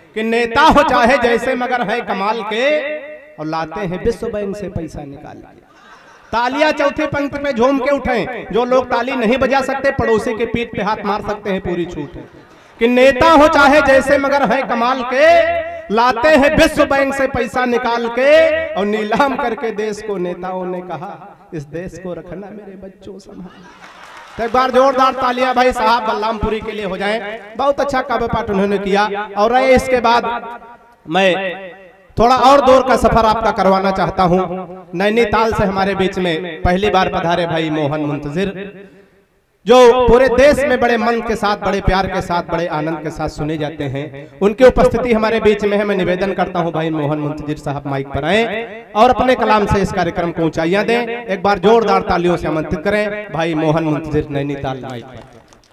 कि नेता हो चाहे जैसे मगर है कमाल के, और लाते हैं विश्व बैंक से पैसा निकाल के। तालियां चौथी पंक्ति पे झूम के उठें। जो लोग ताली नहीं बजा सकते पड़ोसी के पीठ पे हाथ मार सकते हैं, पूरी छूट है। कि नेता हो चाहे जैसे मगर है कमाल के, लाते हैं विश्व बैंक से पैसा निकाल के, और नीलाम करके देश को नेताओं ने कहा इस देश को रखना मेरे बच्चों संभाल। तो एक बार जोरदार तालियां भाई साहब बलरामपुरी के लिए हो जाएं। बहुत अच्छा काव्य पाठ उन्होंने किया। और इसके बाद मैं थोड़ा और दूर का सफर आपका करवाना चाहता हूं। नैनीताल से हमारे बीच में पहली बार पधारे भाई मोहन मुंतजिर, जो पूरे देश में बड़े मन के साथ, बड़े प्यार के साथ, बड़े आनंद के साथ सुने जाते हैं। उनकी उपस्थिति हमारे बीच में है। मैं निवेदन करता हूं भाई मोहन मुंतजिर साहब माइक पर आए और अपने कलाम से इस कार्यक्रम को ऊंचाइयां दें। एक बार जोरदार तालियों से आमंत्रित करें भाई मोहन मुंतजिर नैनीताल माइक पर।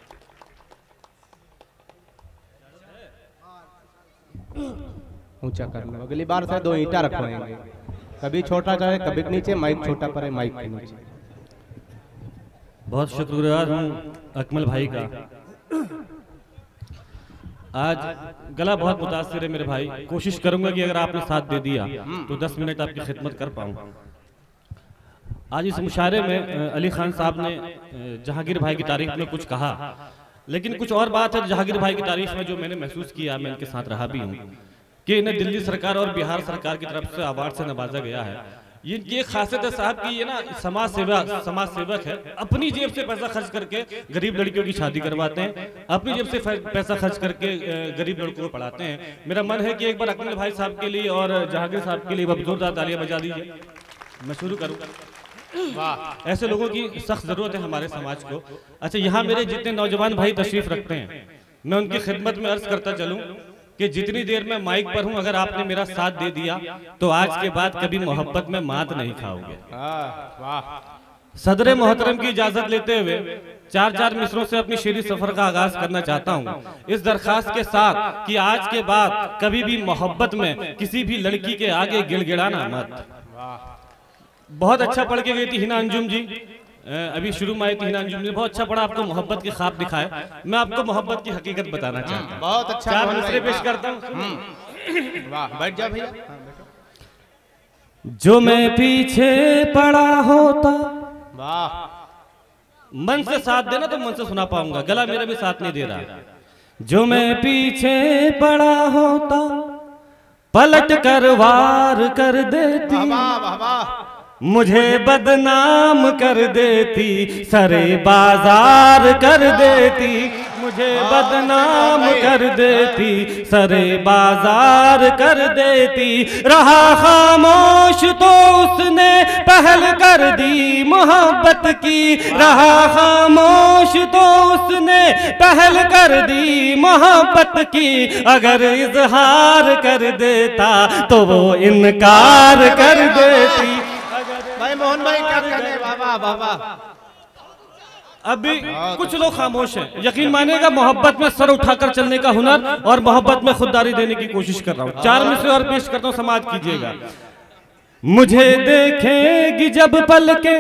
ऊंचा कर लो, अगली बार से 2 ईंटा रखवाएंगे, कभी छोटा चाहे कभी नीचे, माइक छोटा पड़े माइक के नीचे। बहुत शुक्रगुजार हूँ अकमल भाई का। आज गला बहुत मुतासिर है मेरे भाई। कोशिश करूंगा कि अगर आपने साथ दे दिया तो 10 मिनट आपकी खिदमत कर पाऊँ। आज इस मुशायरे में अली खान साहब ने जहांगीर भाई की तारीफ में कुछ कहा, लेकिन कुछ और बात है जहांगीर भाई की तारीफ में जो मैंने महसूस किया, मैं इनके साथ रहा भी हूँ, कि इन्हें दिल्ली सरकार और बिहार सरकार की तरफ से अवार्ड से नवाजा गया है। ये खासियत है साहब की, ये ना समाज सेवक है। अपनी जेब से पैसा खर्च करके गरीब लड़कियों की शादी करवाते हैं, अपनी जेब से पैसा खर्च करके गरीब लड़कों को पढ़ाते हैं। मेरा मन है कि एक बार अकमल भाई साहब के लिए और जहांगीर साहब के लिए जोरदार तालियां बजा दीजिए। मैं शुरू करूँ। वाह, ऐसे लोगों की सख्त जरूरत है हमारे समाज को। अच्छा, यहाँ मेरे जितने नौजवान भाई तशरीफ रखते हैं, मैं उनकी खिदमत में अर्ज करता चलूं कि जितनी देर मैं माइक पर हूं, अगर आपने मेरा साथ दे दिया तो आज के बाद कभी मोहब्बत में मात नहीं खाओगे। सदर मोहतरम की इजाजत लेते हुए 4 मिसरों से अपनी शेरी सफर का आगाज करना चाहता हूं, इस दरखास्त के साथ कि आज के बाद कभी भी मोहब्बत में किसी भी लड़की के आगे गिड़गिड़ाना मत। बहुत अच्छा पढ़ के गई थी हिना अंजुम जी, अभी शुरू में आई थी हिना अंजुम ने, बहुत अच्छा पढ़ा, आपको मोहब्बत के ख्वाब दिखाए। मैं आपको मोहब्बत की हकीकत बताना चाहता हूँ। बहुत अच्छा 4 मिसरे पेश करता हूँ। वाह, बैठ जा भैया। जो मैं पीछे पड़ा होता, वाह, मन से साथ देना तो मन से सुना पाऊंगा, गला मेरा भी साथ नहीं दे रहा। जो मैं पीछे पड़ा होता पलट कर वार कर देती, मुझे बदनाम कर देती, सरे बाजार कर देती, मुझे बदनाम कर देती, सरे बाजार कर देती। रहा खामोश तो उसने पहल कर दी मोहब्बत की, रहा खामोश तो उसने पहल कर दी मोहब्बत की। अगर इजहार कर देता तो वो इनकार कर देती। भाई मोहन भाई क्या कहने, बाबा बाबा। अभी कुछ लोग खामोश हैं, यकीन मानिएगा मोहब्बत में सर उठाकर चलने का हुनर और मोहब्बत में खुददारी देने की कोशिश कर रहा हूँ। 4 मिसरे और पेश करता हूँ, समाज कीजिएगा। मुझे देखेगी जब पलके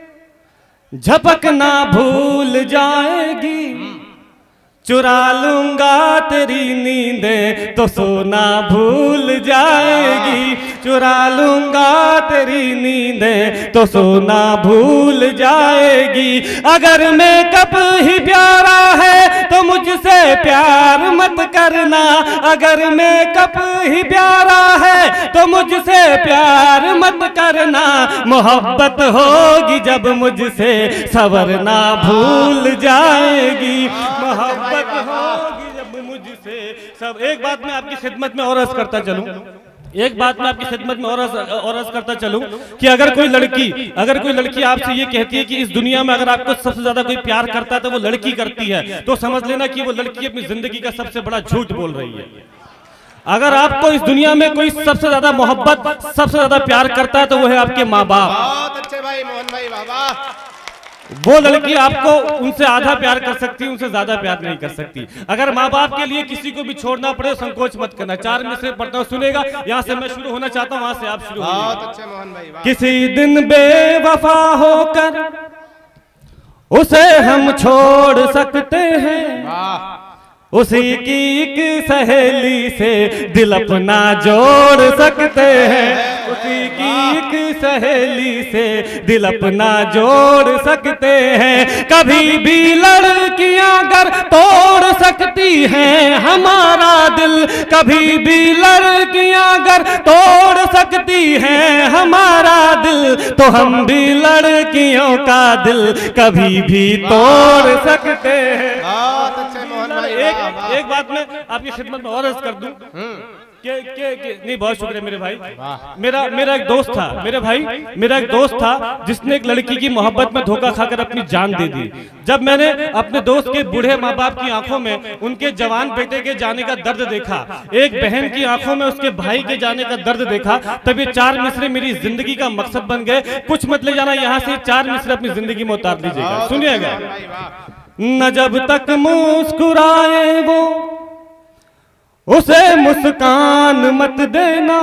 झपकना भूल जाएगी, चुरा लूंगा तेरी नींदें तो सोना भूल जाएगी, चुरा लूंगा तेरी नींदें तो सोना भूल जाएगी। अगर मेकअप ही प्यारा है तो मुझसे प्यार मत करना, अगर मेकअप ही प्यारा है तो मुझसे प्यार मत करना। मोहब्बत होगी जब मुझसे सवरना भूल जाएगी, मोहब्बत होगी जब मुझसे सब। एक बात मैं आपकी खिदमत में और अर्ज करता चलूं, एक बात मैं आपकी खिदमत में और अर्ज करता चलूं कि अगर कोई लड़की आपसे ये कहती है कि इस दुनिया में अगर आपको सबसे ज्यादा कोई प्यार करता है तो वो लड़की करती है, तो समझ लेना कि वो लड़की अपनी जिंदगी का सबसे बड़ा झूठ बोल रही है। अगर आपको इस दुनिया में कोई सबसे ज्यादा मोहब्बत, सबसे ज्यादा प्यार करता है तो वो है आपके माँ बाप। बहुत अच्छे भाई मोहन भाई, बाबा। वो लड़की आपको उनसे आधा प्यार कर सकती है, उनसे ज्यादा प्यार नहीं कर सकती। अगर माँ बाप के लिए किसी को भी छोड़ना पड़े संकोच मत करना। 4 मिसरे पढ़ता हूँ, सुनेगा। यहाँ से मैं शुरू होना चाहता हूँ, वहां से आप शुरू होइए। बहुत अच्छे मोहन भाई, वाह। किसी दिन बेवफा होकर उसे हम छोड़ सकते हैं, उसी की एक सहेली से दिल अपना जोड़ सकते हैं, उसी की एक सहेली से दिल अपना जोड़ सकते हैं। कभी भी लड़कियां अगर तोड़ सकती हैं हमारा दिल, कभी भी लड़कियां अगर तोड़ सकती हैं हमारा दिल, तो हम भी लड़कियों का दिल कभी भी तोड़ सकते हैं। बहुत अच्छे मोहन भाई। एक बात मैं आपकी खिदमत में और अर्ज कर दूं के नहीं, बहुत शुक्रिया मेरे भाई। मेरा एक दोस्त था, मेरा एक दोस्त था जिसने एक लड़की की मोहब्बत में धोखा खाकर अपनी जान दे दी। जब मैंने अपने दोस्त के बूढ़े माँ बाप की आंखों में उनके जवान बेटे के जाने का दर्द देखा, एक बहन की आंखों में उसके भाई के जाने का दर्द देखा, तब ये 4 मिसरे मेरी जिंदगी का मकसद बन गए। कुछ मत ले जाना यहाँ से, 4 मिसरे अपनी जिंदगी में उतार लीजिएगा, सुनिएगा। न जब तक मुस्कुराए वो उसे मुस्कान मत देना,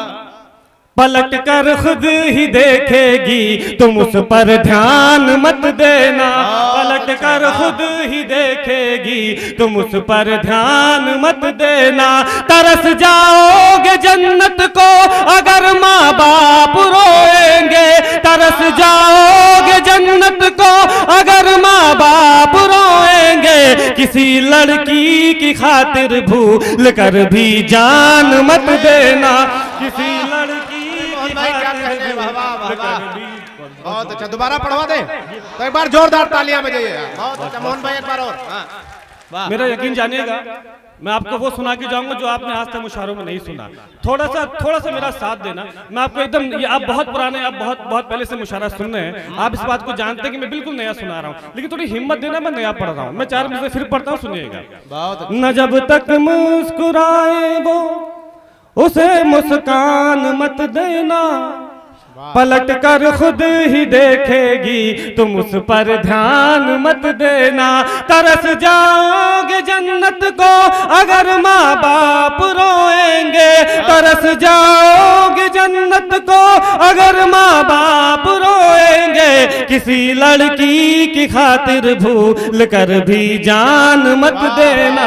पलट कर खुद ही देखेगी तुम उस पर ध्यान मत देना, पलट कर खुद ही देखेगी तुम उस पर ध्यान मत देना। तरस जाओगे जन्नत को अगर माँ बाप रोएंगे, तरस जाओगे जन्नत को अगर माँ बाप रोएंगे। किसी लड़की की खातिर भूल कर भी जान मत देना, किसी लड़की भाई क्या कहने, वाह वाह वाह, बहुत अच्छा। दोबारा पढ़वा दे तो एक बार जोरदार तालियां बजाइए। बहुत अच्छा मोहन भाई, एक बार और। हाँ। मेरा यकीन जानिएगा, मैं आपको वो सुना के जाऊंगा जो आपने आज तक मुशायरों में नहीं सुना। थोड़ा सा मेरा साथ देना। मैं आपको एकदम, ये आप बहुत पुराने, आप बहुत पहले से मुशायरा सुन रहे हैं, आप इस बात को जानते हैं कि मैं बिल्कुल नया सुना रहा हूँ, लेकिन थोड़ी हिम्मत देना, मैं नया पढ़ रहा हूँ। मैं 4 मिनट फिर पढ़ता हूँ, सुनिएगा। न जब तक मुस्कुराए वो उसे मुस्कान मत देना, पलट कर खुद ही देखेगी तुम उस पर ध्यान मत देना। तरस जाओगे जन्नत को अगर माँ बाप रोएंगे, तरस जाओगे जन्नत को अगर माँ बाप रोएंगे। किसी लड़की की खातिर भूल कर भी जान मत देना।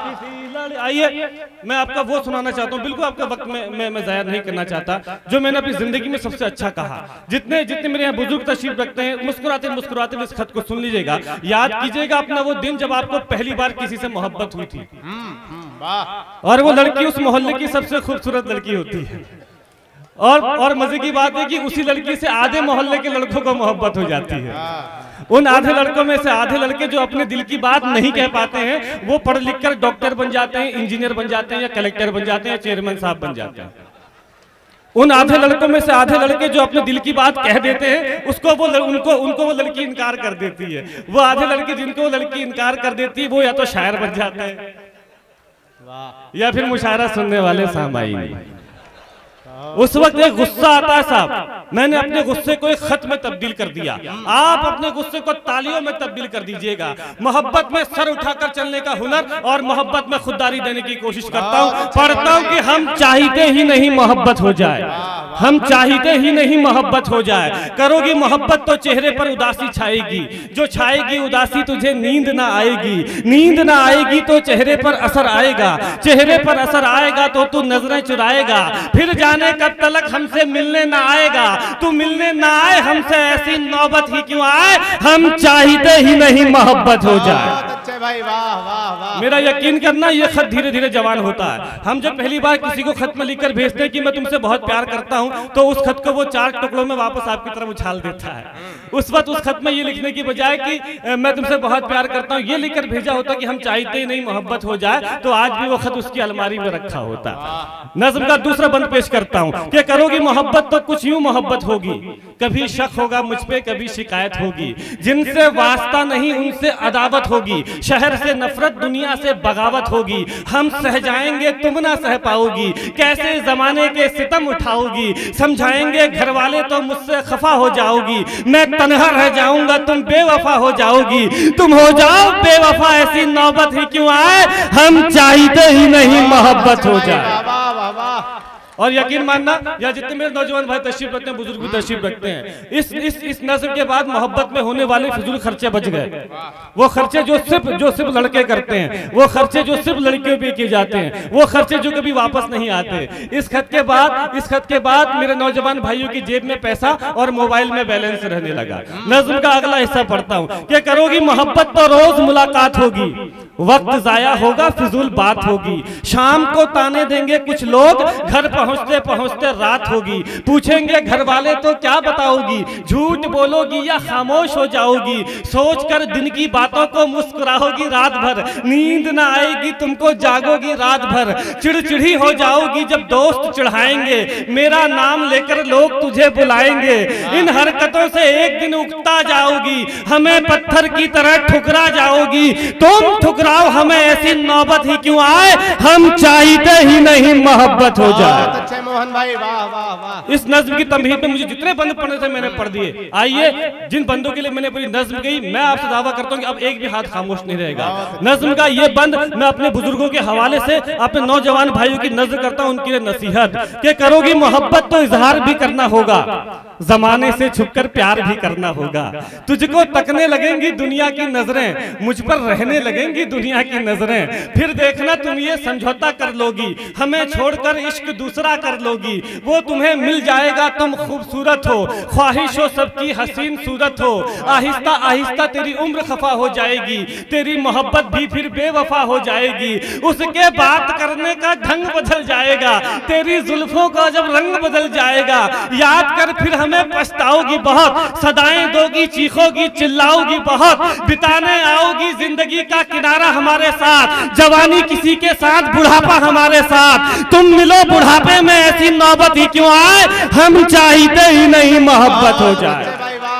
आइए मैं आपका वो सुनाना चाहता हूँ, बिल्कुल आपका वक्त मैं जाया नहीं करना चाहता, जो मैंने अपनी जिंदगी में सबसे अच्छा कहा। जितने मेरे यहाँ बुजुर्ग तशरीफ रखते हैं, मुस्कुराते मुस्कुराते इस खत को सुन लीजिएगा। याद कीजिएगा अपना वो दिन जब आपको पहली बार किसी से मोहब्बत हुई थी, और वो लड़की उस मोहल्ले की सबसे खूबसूरत लड़की होती है, और मजे की बात है कि उसी लड़की से आधे मोहल्ले के लड़कों को मोहब्बत हो जाती है। उन आधे लड़कों में से आधे लड़के जो अपने दिल की बात नहीं कह पाते हैं, वो पढ़ लिख कर डॉक्टर बन जाते हैं, इंजीनियर बन जाते हैं, या कलेक्टर बन जाते हैं, या चेयरमैन साहब बन जाते हैं। उन आधे लड़कों में से आधे लड़के जो अपने दिल की बात कह देते हैं, उनको वो लड़की इनकार कर देती है। वो आधे लड़के जिनको वो लड़की इनकार कर देती है, वो या तो शायर बन जाते हैं या फिर मुशायरा सुनने वाले सामाईन। उस वक्त एक गुस्सा आता है साहब, मैंने अपने गुस्से को एक खत में तब्दील कर दिया। आप अपने गुस्से को तालियों में तब्दील कर दीजिएगा। मोहब्बत में सर उठाकर चलने का हुनर और मोहब्बत में खुददारी देने की कोशिश करता हूँ। पढ़ता हूँ कि हम चाहते ही नहीं मोहब्बत हो जाए, हम चाहते ही नहीं मोहब्बत हो जाए। करोगी मोहब्बत तो चेहरे पर उदासी छाएगी, जो छाएगी उदासी तुझे नींद ना आएगी, नींद ना आएगी तो चेहरे पर असर आएगा, चेहरे पर असर आएगा तो तू नजरें चुराएगा। फिर जाने कब तलक हमसे मिलने ना आएगा, तू मिलने ना आए हमसे, ऐसी नौबत ही क्यों आए, हम चाहते ही नहीं मोहब्बत हो जाए। अच्छे भाई, वाह वाह वाह। मेरा यकीन करना ये खत धीरे धीरे जवान होता है। हम जब पहली बार किसी को खत में लिखकर भेजते हैं कि मैं तुमसे बहुत प्यार करता हूं, तो उस खत को वो 4 टुकड़ों में वापस आपकी तरफ उछाल देता है। उस वक्त उस खत में ये लिखने की बजाय कि मैं तुमसे बहुत प्यार करता हूं, ये लिखकर भेजा होता कि हम चाहते ही नहीं मोहब्बत हो जाए, तो आज भी वो खत उसकी अलमारी में रखा होता। नज्म का दूसरा बंद पेश करता हूं कि करोगी मोहब्बत तो कुछ यूं मोहब्बत होगी, कभी शक होगा मुझ पे, कभी शिकायत होगी। जिनसे वास्ता नहीं उनसे अदावत होगी, शहर से नफरत दुनिया से बगावत होगी। हम सह जाएंगे तुम ना सह पाओगी, कैसे जमाने के सितम उठाओगी। समझाएंगे घर वाले तो मुझसे खफा हो जाओगी, मैं तन्हा रह जाऊंगा तुम बेवफा हो जाओगी। तुम हो जाओ बेवफा ऐसी नौबत ही क्यों आए, हम चाहते ही नहीं मोहब्बत हो जाए। और यकीन मानना, या जितने मेरे नौजवान भाई तशरीफ रखते हैं, बुजुर्ग भी तशरीफ रखते हैं, इस नस्ल के बाद मोहब्बत में होने वाले फिजूल खर्चे बच गए। वो खर्चे जो सिर्फ लड़के करते हैं, वो खर्चे जो सिर्फ लड़कियों पे किए जाते हैं, वो खर्चे जो कभी वापस नहीं आते। इस खत के बाद मेरे नौजवान भाइयों की जेब में पैसा और मोबाइल में बैलेंस रहने लगा। नज्म का अगला हिस्सा पढ़ता हूँ कि करोगी मोहब्बत तो रोज मुलाकात होगी, वक्त जाया होगा फिजूल बात होगी, शाम को ताने देंगे कुछ लोग, घर पहुंचते पहुंचते रात होगी, पूछेंगे घर वाले तो क्या बताओगी, झूठ बोलोगी या खामोश हो जाओगी, सोचकर दिन की बातों को मुस्कुराओगी रात भर, नींद ना आएगी तुमको जागोगी रात भर, चिड़चिड़ी हो जाओगी जब दोस्त चिढ़ाएंगे, मेरा नाम लेकर लोग तुझे बुलाएंगे, इन हरकतों से एक दिन उगता जाओगी, हमें पत्थर की तरह ठुकरा जाओगी, तुम ठुकराओ हमें ऐसी नौबत ही क्यों आए, हम चाहते ही नहीं मोहब्बत हो जाए। अच्छे मोहन भाई, वाह वाह वाह। इस नज्म की तमहीद में मुझे जितने बंद पढ़ने थे मैंने पढ़ दिए। आइए, जिन बंदों के लिए मैंने पूरी नज्म गई, मैं आपसे दावा करता हूं कि अब एक भी हाथ खामोश नहीं रहेगा। नज्म का ये बंद मैं अपने बुजुर्गों के हवाले से अपने नौजवान भाइयों की नजर करता हूं, उनके लिए नसीहत कि करोगी मोहब्बत तो इजहार भी करना होगा, जमाने से छुपकर प्यार भी करना होगा, तुझको तकने लगेंगी दुनिया की नजरें, मुझ पर रहने लगेंगी दुनिया की नजरें, फिर देखना तुम ये समझौता कर लोगी, हमें छोड़कर इश्क दूसरा कर लोगी, वो तुम्हें मिल जाएगा तुम खूबसूरत हो, ख्वाहिश हो सबकी हसीन सूरत हो, आहिस्ता आहिस्ता तेरी उम्र खफा हो जाएगी, तेरी मोहब्बत भी फिर बेवफा हो जाएगी, उसके बात करने का ढंग बदल जाएगा, तेरी जुल्फों का जब रंग बदल जाएगा, याद कर फिर हमें पछताओगी बहुत, सदाएं दोगी चीखोगी चिल्लाओगी बहुत, बिताने आओगी जिंदगी का किनारा हमारे साथ, जवानी किसी के साथ बुढ़ापा हमारे साथ, तुम मिलो बुढ़ापे में ऐसी नौबत ही क्यों आए, हम चाहते ही नहीं मोहब्बत हो जाए।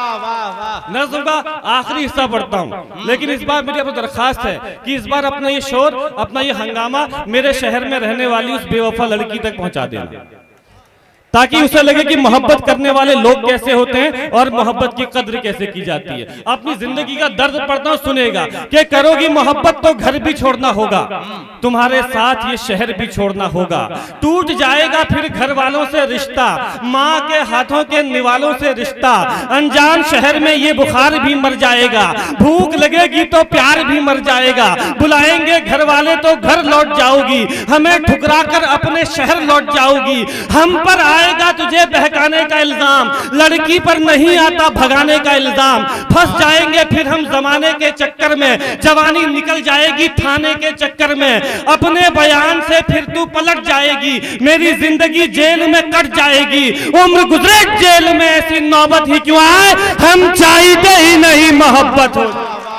नज़्म का आखिरी हिस्सा पढ़ता हूँ, लेकिन इस बार मेरी आपको दरखास्त है कि इस बार अपना ये शोर, अपना ये हंगामा मेरे शहर में रहने वाली उस बेवफा लड़की तक पहुंचा देना, ताकि उसे लगे कि मोहब्बत करने वाले लोग कैसे होते हैं और मोहब्बत की कद्र कैसे की जाती है। अपनी जिंदगी का दर्द पढ़ता हूं, सुनेगा कि करोगी मोहब्बत तो घर भी छोड़ना होगा, तुम्हारे साथ ये शहर भी छोड़ना होगा, टूट जाएगा फिर घर वालों से रिश्ता, माँ के हाथों के निवालों से रिश्ता, अनजान शहर में ये बुखार भी मर जाएगा, भूख लगेगी तो प्यार भी मर जाएगा, बुलाएंगे घर वाले तो घर लौट जाओगी, हमें ठुकरा कर अपने शहर लौट जाओगी, हम पर आएगा तुझे बहकाने का इल्जाम, लड़की पर नहीं आता भगाने का इल्जाम, फंस जाएंगे फिर हम जमाने के चक्कर में, जवानी निकल जाएगी थाने के चक्कर में, अपने बयान से फिर तू पलट जाएगी, मेरी जिंदगी जेल में कट जाएगी, उम्र गुजरे जेल में ऐसी नौबत ही क्यों आए, हम चाहते ही नहीं मोहब्बत हो।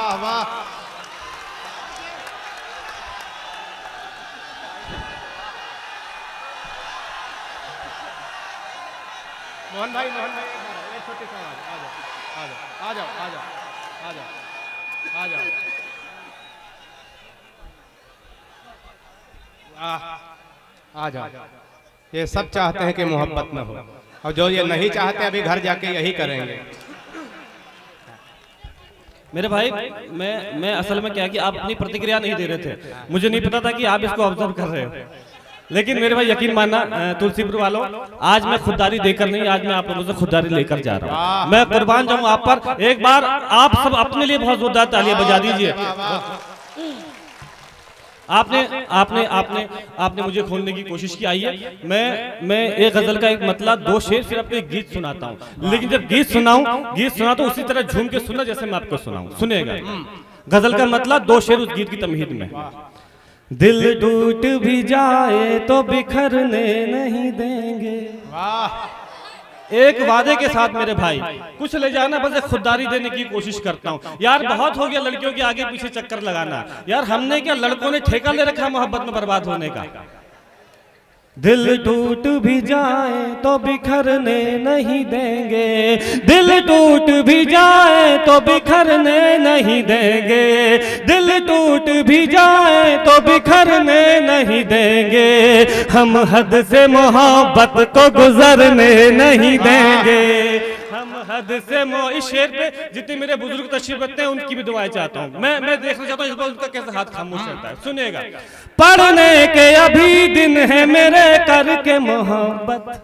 मोहन भाई, एक छोटी सी आवाज, आ जाओ। ये सब चाहते हैं कि मोहब्बत न हो, और जो ये नहीं चाहते अभी घर जाके यही करेंगे। मेरे भाई, मैं असल में क्या कि आप अपनी प्रतिक्रिया नहीं दे रहे थे, मुझे नहीं पता था कि आप इसको ऑब्जर्व कर रहे हो, लेकिन मेरे भाई यकीन मानना तुलसीपुर वालों, आज मैं खुददारी देकर नहीं, आज मैं आप लोगों से खुददारी लेकर जा रहा हूँ, मैं कुर्बान जाऊँ आप पर। एक बार आप सब अपने लिए बहुत जोरदार तालियां बजा दीजिए। आपने मुझे खोलने की कोशिश की। आइए, मैं एक गजल का एक मतलब 2 शेर फिर आपको एक गीत सुनाता हूँ, लेकिन जब गीत सुना तो उसी तरह झूम के सुनना जैसे मैं आपको सुनाऊं, सुनेगा। गजल का मतलब 2 शेर उस गीत की तमहीद में। दिल टूट भी जाए तो बिखरने नहीं देंगे, एक वादे के साथ मेरे भाई, कुछ ले जाना बस एक खुददारी देने की कोशिश करता हूँ। यार बहुत हो गया लड़कियों के आगे पीछे चक्कर लगाना, यार हमने क्या, लड़कों ने ठेका ले रखा मोहब्बत में बर्बाद होने का। दिल टूट भी जाए तो बिखरने नहीं देंगे, दिल टूट भी जाए तो बिखरने नहीं देंगे, दिल टूट भी जाए तो बिखरने नहीं देंगे, हम हद से मोहब्बत को गुजरने नहीं देंगे, हम हद से मोह। इस शेर पे जितने मेरे बुजुर्ग तशरीफ रखते हैं उनकी भी दुआएं चाहता हूँ। मैं देखना चाहता हूँ इस बार उनका कैसे हाथ खामोश रहता है। सुनिएगा। पढ़ने के अभी दिन है मेरे करके मोहब्बत,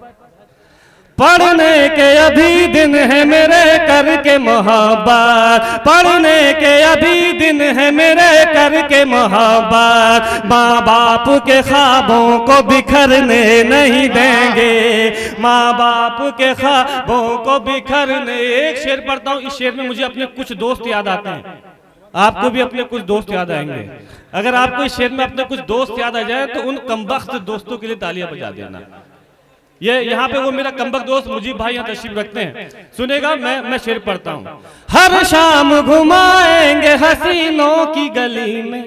पढ़ने के अभी दिन है मेरे करके मोहब्बत, पढ़ने के अभी दिन है मेरे करके मोहब्बत। माँ बाप के ख्वाबों को बिखरने नहीं देंगे, माँ बाप के ख्वाबों को बिखरने। एक शेर पढ़ता हूँ, इस शेर में मुझे अपने कुछ दोस्त याद आते हैं, आपको भी अपने कुछ दोस्त याद आएंगे। अगर आपको इस शेर में अपने कुछ दोस्त याद आ जाए तो उन कमबख्त दोस्तों के लिए तालियां बजा देना। ये यहाँ पे वो मेरा कमबख्त दोस्त मुजीब भाई यहाँ तशरीफ रखते हैं। सुनेगा, मैं शेर पढ़ता हूँ। हर शाम घुमाएंगे हसीनों की गली में,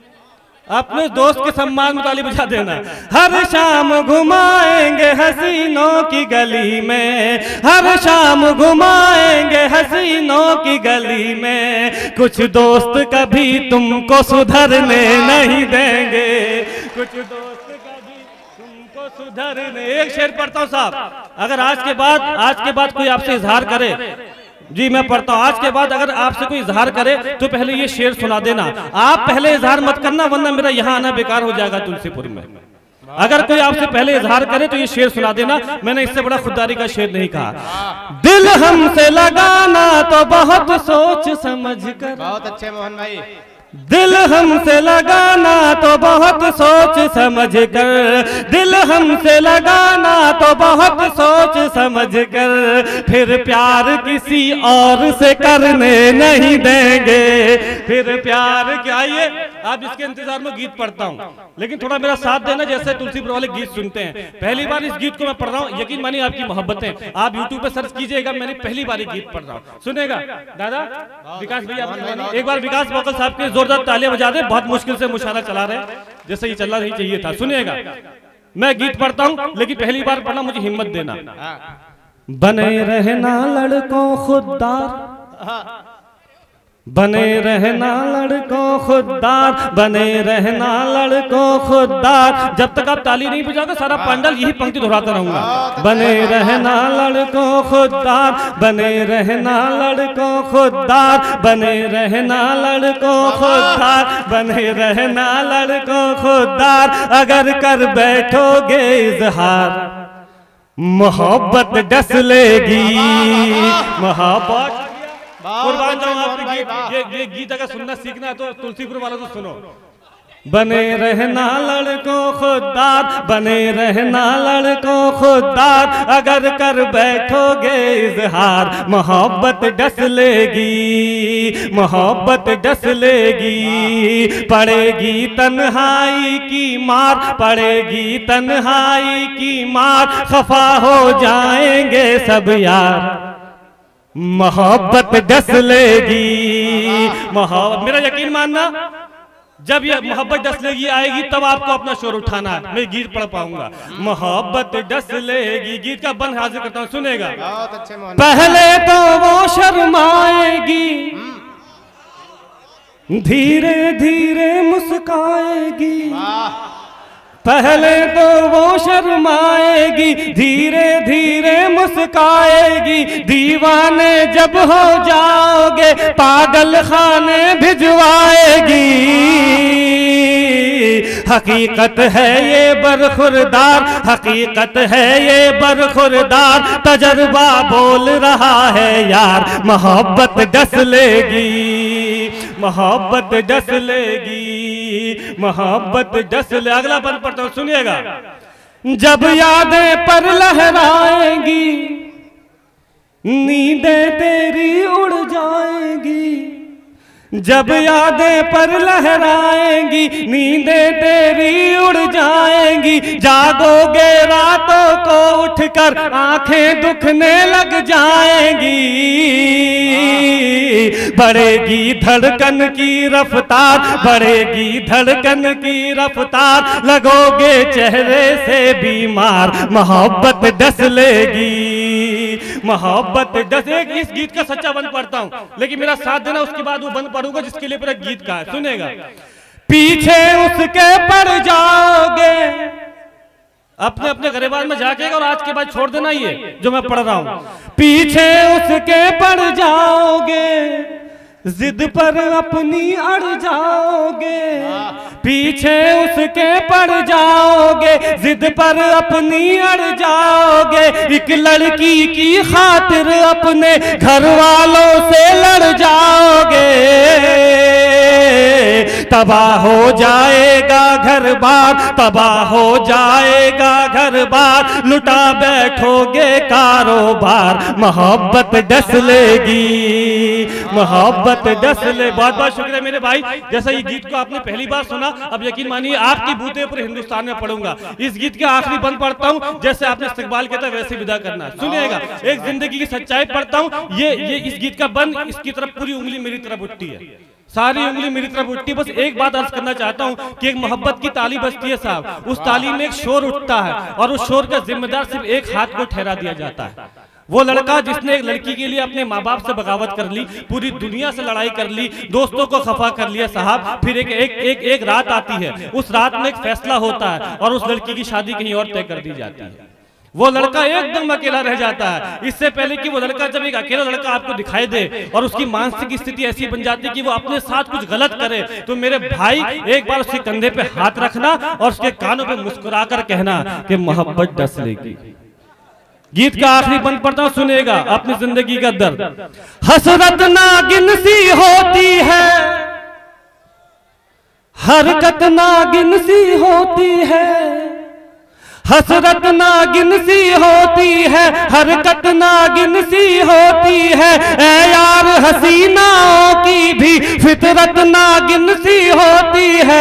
अपने दोस्त के सम्मान में ताली बजा देना। हर शाम घुमाएंगे हसीनों की गली में, हर शाम घुमाएंगे हसीनों की गली में। कुछ दोस्त कभी तुमको सुधरने नहीं देंगे, कुछ दोस्त कभी तुमको सुधरने। एक शेर पढ़ता हूँ साहब, अगर आज के बाद कोई आपसे इजहार करे, जी मैं पढ़ता हूँ, आज के बाद अगर आपसे कोई इजहार करे तो पहले ये शेर सुना देना। आप पहले इजहार मत करना वरना मेरा यहाँ आना बेकार हो जाएगा तुलसीपुर में। अगर कोई आपसे पहले इजहार करे तो ये शेर सुना देना। मैंने इससे बड़ा खुददारी का शेर नहीं कहा। दिल हमसे लगाना तो बहुत सोच समझ कर, बहुत अच्छे मोहन भाई। दिल हमसे लगाना तो बहुत सोच समझ कर, दिल हमसे लगाना तो बहुत सोच समझ कर। फिर प्यार किसी और से करने नहीं देंगे, फिर प्यार क्या। ये आप इसके इंतजार में गीत पढ़ता हूँ, लेकिन थोड़ा मेरा साथ देना। जैसे तुलसीपुर वाले गीत सुनते हैं, पहली बार इस गीत को मैं पढ़ रहा हूँ, यकीन मानिए आपकी मोहब्बतें। आप यूट्यूब पे सर्च कीजिएगा, मैंने पहली बार गीत पढ़ रहा हूँ। सुनेगा दादा विकास भैया, एक बार विकास वोकल साहब के जोरदार तालियां बजा दे। बहुत मुश्किल से मुशायरा चला रहे, जैसे ये चलना नहीं चाहिए था। सुनिएगा, मैं गीत पढ़ता हूँ लेकिन पहली बार पढ़ना, मुझे हिम्मत देना। बने रहना लड़कों खुददार, बने रहना लड़कों खुददार, बने रहना लड़कों खुददार। जब तक आप ताली नहीं बजाओगे सारा पंडल यही पंक्ति दोहराता रहूंगा। बने रहना लड़कों खुददार, बने रहना लड़कों खुददार, बने रहना लड़कों खुददार, बने रहना लड़कों खुददार। अगर कर बैठोगे इजहार मोहब्बत डस लेगी, मोहब्बत। कुर्बान जाऊं आपके गीत, ये गीत अगर सुनना सीखना है तो तुलसीपुर वाला तो सुनो। बने रहना लड़कों खुददार, बने रहना लड़कों खुददार। अगर कर बैठोगे इजहार मोहब्बत डस लेगी, मोहब्बत डस लेगी। पड़ेगी तन्हाई की मार, पड़ेगी तन्हाई की मार। खफा हो जाएंगे सब यार मोहब्बत डस लेगी। मेरा यकीन मानना, जब ये मोहब्बत डस लेगी आएगी तब आपको अपना शोर उठाना है, मैं गीत पढ़ पाऊंगा। मोहब्बत डस लेगी, गीत का बंद हाजिर करता हूँ। सुनेगा, पहले तो वो शर्माएगी, धीरे धीरे मुस्काएगी। पहले तो वो शर्माएगी, धीरे धीरे मुस्काएगी। दीवाने जब हो जाओगे पागल खाने भिजवाएगी। हकीकत है ये बरखुरदार, हकीकत है ये बरखुरदार। तजर्बा बोल रहा है यार मोहब्बत डस लेगी, मोहब्बत डस लेगी, मोहब्बत डस ले। अगला बंद पढ़ता हूं, सुनिएगा। जब यादें पर लहराएंगी नींदें तेरी उड़ जाएंगी। जब यादें पर लहराएंगी नींदें तेरी उड़ जाएंगी। जागोगे रातों को उठकर आंखें दुखने लग जाएंगी। बढ़ेगी धड़कन की रफ्तार, बढ़ेगी धड़कन की रफ्तार। लगोगे चेहरे से बीमार मोहब्बत डस लेगी, मोहब्बत डस। एक इस गीत का सच्चा बंद पढ़ता हूं लेकिन मेरा साथ देना, उसके बाद वो बंद पढ़ूंगा जिसके लिए पूरा गीत का है। सुनेगा, पीछे उसके पड़ जाओगे अपने अपने गरेबान में जाके और आज के बाद छोड़ देना ये जो मैं पढ़ रहा हूं। पीछे उसके पड़ जाओगे, जिद पर अपनी अड़ जाओगे, पीछे उसके पड़ जाओगे, जिद पर अपनी अड़ जाओगे, एक लड़की की खातिर अपने घर वालों से लड़ जाओगे, तबाह हो जाएगा घर बार, तबाह हो जाएगा घर बार, लुटा बैठोगे कारोबार, मोहब्बत डस लेगी, मोहब्बत डस ले। बहुत बहुत शुक्रिया मेरे भाई। जैसा ये गीत को आपने पहली बार सुना, अब यकीन मानिए आपकी बूते पर हिंदुस्तान में पढ़ूंगा। इस गीत के आखिरी बंद पढ़ता हूँ, जैसे आपने इस्तकबाल किया था वैसे विदा करना। सुनिएगा, एक जिंदगी की सच्चाई पढ़ता हूँ। ये इस गीत का बंद, इसकी तरफ पूरी उंगली मेरी तरफ उठती है, सारी उंगली मेरी तरफ उठती है। बस एक बात अर्ज करना चाहता हूं कि एक मोहब्बत की ताली बजती है साहब, उस ताली में एक शोर उठता है और उस शोर का जिम्मेदार सिर्फ एक हाथ को ठहरा दिया जाता है। वो लड़का जिसने एक लड़की के लिए अपने माँ बाप से बगावत कर ली, पूरी दुनिया से लड़ाई कर ली, दोस्तों को खफा कर लिया साहब, फिर एक रात आती है, उस रात में एक फैसला होता है और उस लड़की की शादी कहीं और तय कर दी जाती है। वो लड़का एकदम अकेला रह जाता है। इससे पहले कि वो लड़का, जब एक अकेला लड़का आपको दिखाई दे और उसकी मानसिक स्थिति ऐसी बन जाती है कि वो अपने साथ कुछ गलत करे, तो मेरे भाई एक बार उसके कंधे पे हाथ रखना और उसके कानों पे मुस्कुराकर कहना कि मोहब्बत डस लेगी। गीत का आखिरी बंद पढ़ता हूं, सुनेगा अपनी जिंदगी का दर्द। हसरत नागिन सी होती है, हरकत नागिन सी होती है, हसरत नागिन सी होती है, हरकत नागिन सी होती है, ऐ यार हसीनाओं की भी फितरत नागिन सी होती है।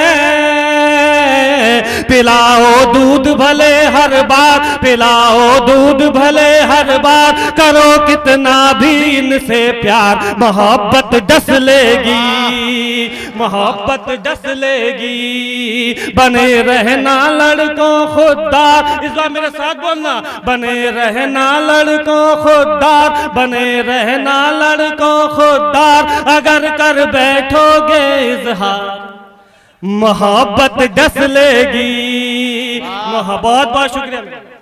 पिलाओ दूध भले हर बार, पिलाओ दूध भले हर बार, करो कितना भी इनसे प्यार, मोहब्बत डस लेगी, मोहब्बत डस लेगी। बने रहना लड़कों खुददार, इस बार मेरे साथ बोलना, बने रहना लड़कों खुददार, बने रहना लड़कों खुददार, अगर कर बैठोगे इजहार, मोहब्बत डस लेगी। बहुत बहुत शुक्रिया।